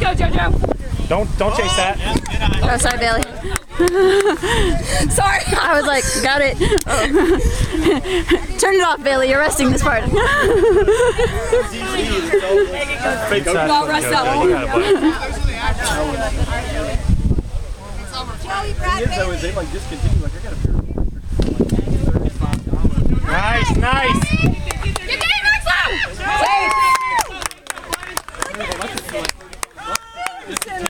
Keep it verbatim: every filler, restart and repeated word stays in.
Joe, Joe, Joe. Don't don't chase that. Oh, sorry, Bailey. Sorry, I was like, got it. Oh. Turn it off, Bailey. You're resting this part. I'll rest that one. Joey, Brad, Bailey. They like discontinue. Like I got a pair of